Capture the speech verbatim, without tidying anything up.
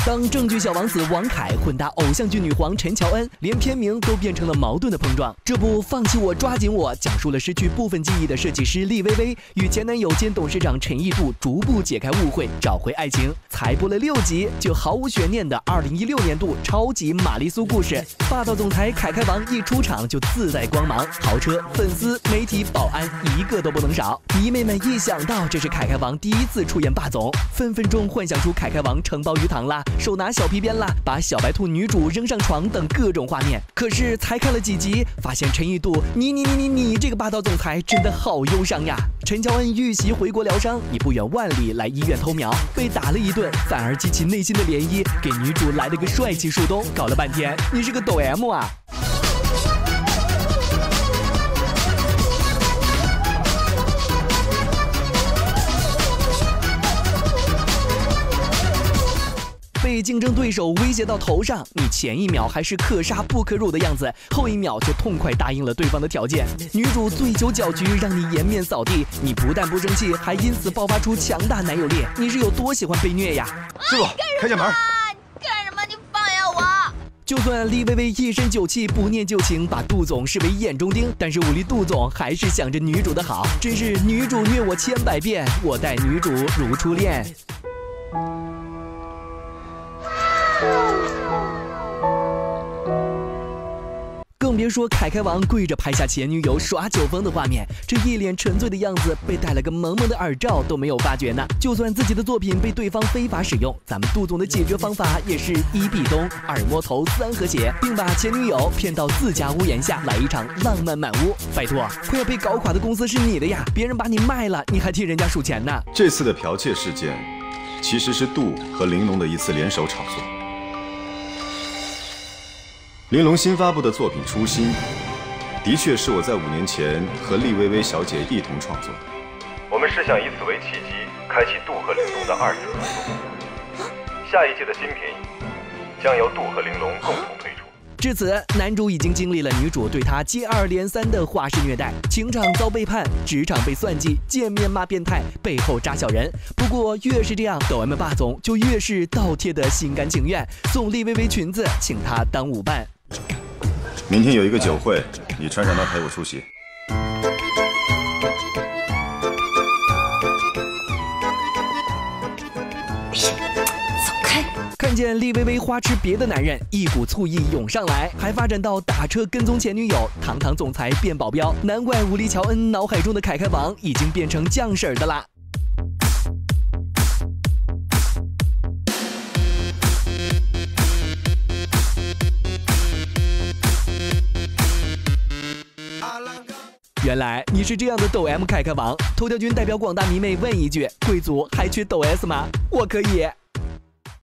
当正剧小王子王凯混搭偶像剧女皇陈乔恩，连片名都变成了矛盾的碰撞。这部《放弃我，抓紧我》讲述了失去部分记忆的设计师厉薇薇与前男友兼董事长陈义度逐步解开误会，找回爱情。才播了六集，就毫无悬念的二零一六年度超级玛丽苏故事。霸道总裁凯凯王一出场就自带光芒，豪车、粉丝、媒体、保安一个都不能少。迷妹们一想到这是凯凯王第一次出演霸总，分分钟幻想出凯凯王承包鱼塘啦，手拿小皮鞭啦，把小白兔女主扔上床等各种画面。可是才看了几集，发现陈义度，你你你你你这个霸道总裁真的好忧伤呀。陈乔恩遇袭回国疗伤，你不远万里来医院偷苗，被打了一顿，反而激起内心的涟漪，给女主来了个帅气树洞，搞了半天你是个抖 M 啊。被竞争对手威胁到头上，你前一秒还是可杀不可辱的样子，后一秒就痛快答应了对方的条件。女主醉酒搅局，让你颜面扫地，你不但不生气，还因此爆发出强大男友力。你是有多喜欢被虐呀？ 师傅，开下门！ 干什么？你放下我！ 就算厉薇薇一身酒气，不念旧情，把杜总视为眼中钉，但是武力杜总还是想着女主的好，真是女主虐我千百遍，我待女主如初恋。更别说凯凯王跪着拍下前女友耍酒疯的画面，这一脸沉醉的样子，被戴了个萌萌的耳罩都没有发觉呢。就算自己的作品被对方非法使用，咱们杜总的解决方法也是一壁咚、二摸头、三和谐，并把前女友骗到自家屋檐下来一场浪漫满屋。拜托，快要被搞垮的公司是你的呀，别人把你卖了，你还替人家数钱呢。 这次的剽窃事件，其实是杜和玲珑的一次联手炒作。玲珑新发布的作品《初心》，的确是我在五年前和厉薇薇小姐一同创作的。我们是想以此为契机，开启杜和玲珑的二次合作。下一届的新品将由杜和玲珑共同推出。 至此，男主已经经历了女主对他接二连三的花式虐待，情场遭背叛，职场被算计，见面骂变态，背后扎小人。不过越是这样，抖 M 霸总就越是倒贴的心甘情愿，送厉薇薇裙子，请她当舞伴。 明天有一个酒会，你穿上它陪我出席。 走开！ 看见厉薇薇花痴别的男人，一股醋意涌上来，还发展到打车跟踪前女友，堂堂总裁变保镖。难怪武力乔恩脑海中的凯凯王已经变成酱婶的啦。原来你是这样的抖 M 凯凯王，头条君代表广大迷妹问一句：贵族还缺抖 S 吗？我可以。